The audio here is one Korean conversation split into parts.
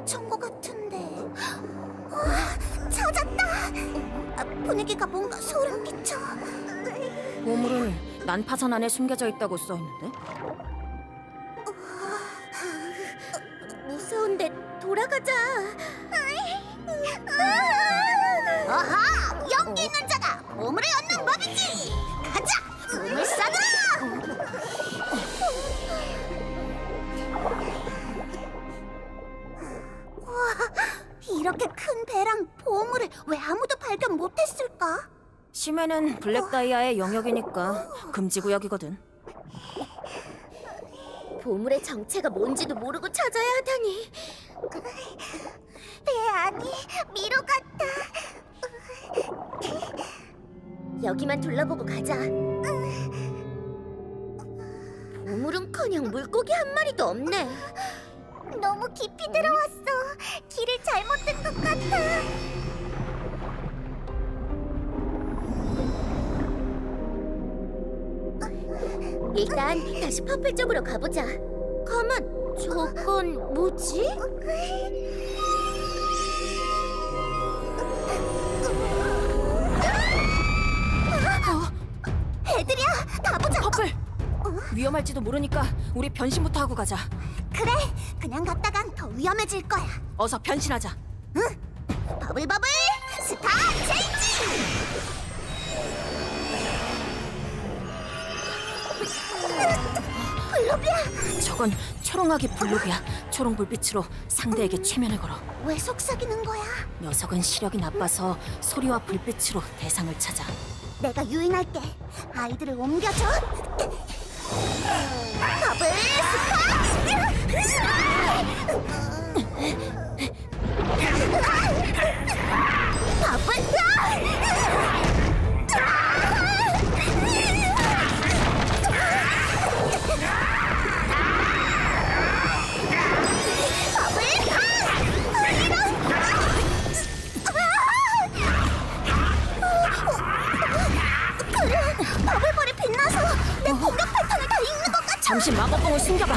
근처인 것 같은데. 찾았다! 분위기가 뭔가 소름 끼쳐. 보물은 난파선 안에 숨겨져 있다고 써있는데? 무서운데 돌아가자. 아하! 연기 있는 자가 보물을 얻는 법이지! 가자! 보물 싸느라! 이렇게 큰 배랑 보물을 왜 아무도 발견 못했을까? 심해는 블랙 다이아의 영역이니까 금지구역이거든. 보물의 정체가 뭔지도 모르고 찾아야 하다니. 배 안이 미로 같다. 여기만 둘러보고 가자. 보물은커녕 물고기 한 마리도 없네. 너무 깊이 들어왔어. 길을 잘못 든 것 같아. 일단 다시 퍼플 쪽으로 가보자. 가만, 저건 뭐지? 애들이야, 가보자. 퍼플! 위험할지도 모르니까 우리 변신부터 하고 가자. 그래, 그냥 갔다간 더 위험해질 거야. 어서 변신하자. 응. 버블버블 스타 체인지! 블루비야! 저건 초롱하기 블루비야. 초롱 불빛으로 상대에게 최면을 걸어. 왜 속삭이는 거야? 녀석은 시력이 나빠서 소리와 불빛으로 대상을 찾아. 내가 유인할게. 아이들을 옮겨줘. 버블 스파! 버블! 버블볼이 빛나서 내 공격 패턴을 다 읽는 것 같아. 잠시 마법봉을 숨겨봐.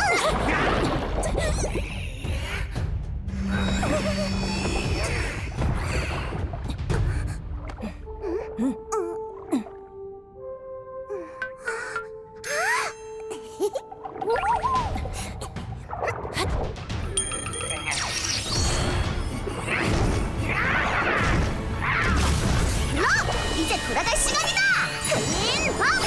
이제 돌아갈 시간이다! 클린 버블!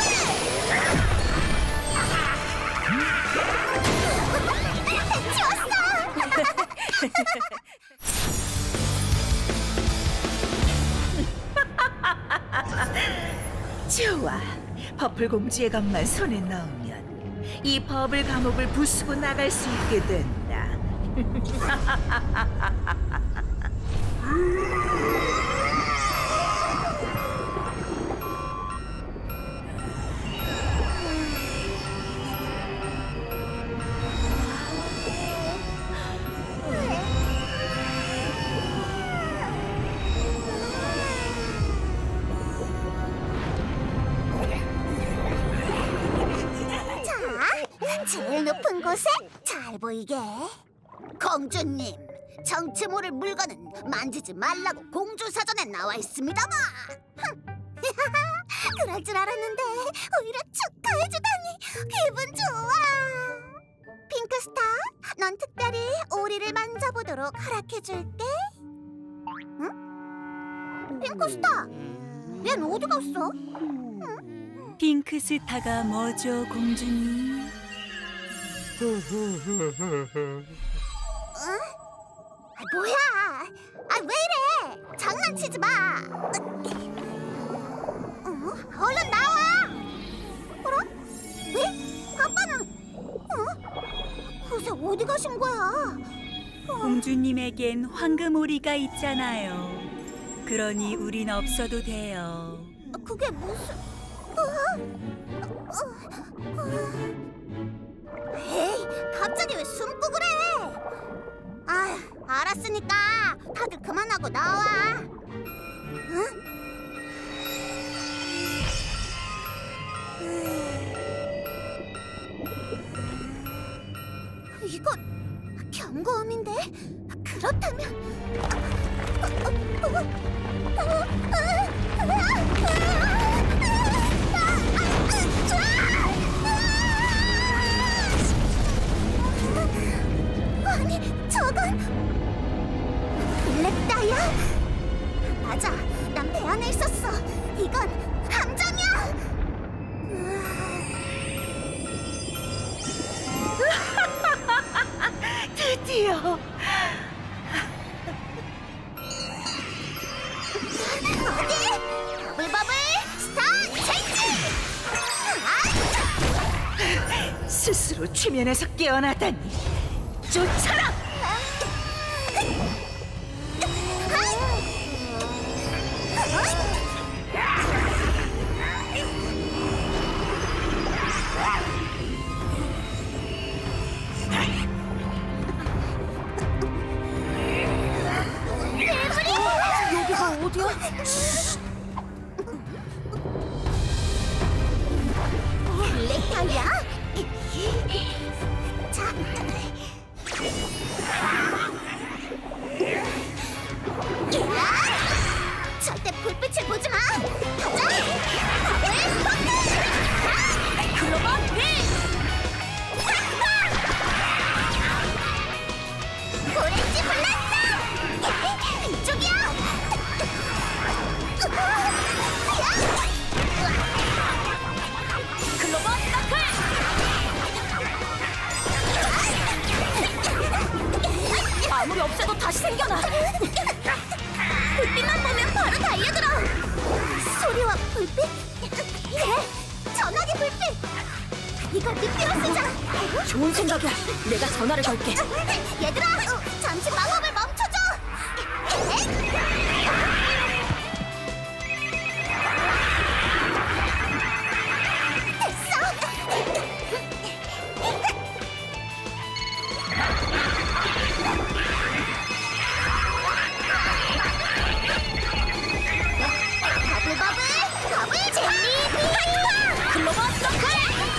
좋아. 퍼플 공주의 것만 손에 넣으면 이 버블 감옥을 부수고 나갈 수 있게 된다. 제일 높은 곳에 잘 보이게. 공주님, 정체 모를 물건은 만지지 말라고 공주 사전에 나와 있습니다만. 그럴 줄 알았는데 오히려 축하해주다니 기분 좋아. 핑크스타, 넌 특별히 오리를 만져보도록 허락해줄게. 응? 핑크스타, 얜 어디 갔어? 핑크스타가 뭐죠, 공주님? 뭐야? 왜 이래? 장난치지 마. 얼른 나와. 어라? 왜? 아빠는? 그새 어디 가신 거야? 공주님에겐 황금오리가 있잖아요. 그러니 우린 없어도 돼요. 그게 무슨... 에이, 갑자기 왜 숨고 그래? 아, 알았으니까 다들 그만하고 나와. 응? 이건 경고음인데? 그렇다면 아니, 저건 블랙다이아? 맞아, 난 배 안에 있었어. 이건 함정이야. 드디어. 어디? 버블버블 스타 체인지! 스스로 최면에서 깨어나다니. 쫓아라! 여기가 어디야? 블랙다이아? 자, 절대 불빛을 보지 마. 가자. 글로벌 빔. 오렌지 블라스터. 이쪽이야. 글로벌 서클. 아무리 없애도 다시 생겨나. 불빛만 보면 바로 달려들어. 소리와 불빛? 그래, 전화기 불빛. 이걸 빗대로 쓰자. 좋은 생각이야. 내가 전화를 걸게. 얘들아, 잠시 마법을 멈춰줘. 버블버블, 버블 젤리, 파이터! 글로벌 서클!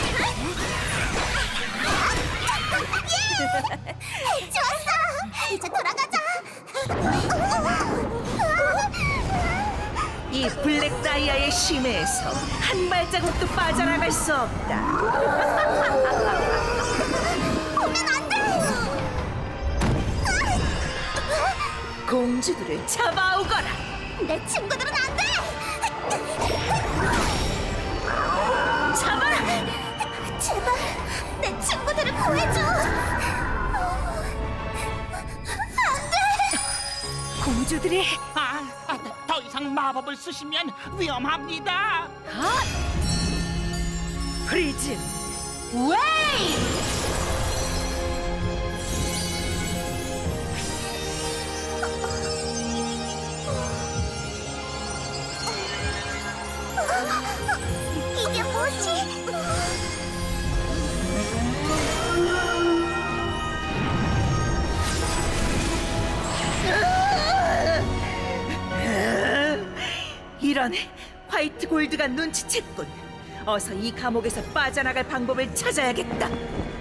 예! 좋았어! 이제 돌아가자! 이 블랙 다이아의 심해에서 한 발자국도 빠져나갈 수 없다. 오면 안 돼! 공주들을 잡아오거라. 내 친구들은 안 돼! 잡아라. 제발 내 친구들을 구해줘! 안 돼! 공주들이 더 이상 마법을 쓰시면 위험합니다. 프리즘 웨이! 이게 뭐지? 이런 화이트 골드가 눈치챘군. 어서 이 감옥에서 빠져나갈 방법을 찾아야겠다.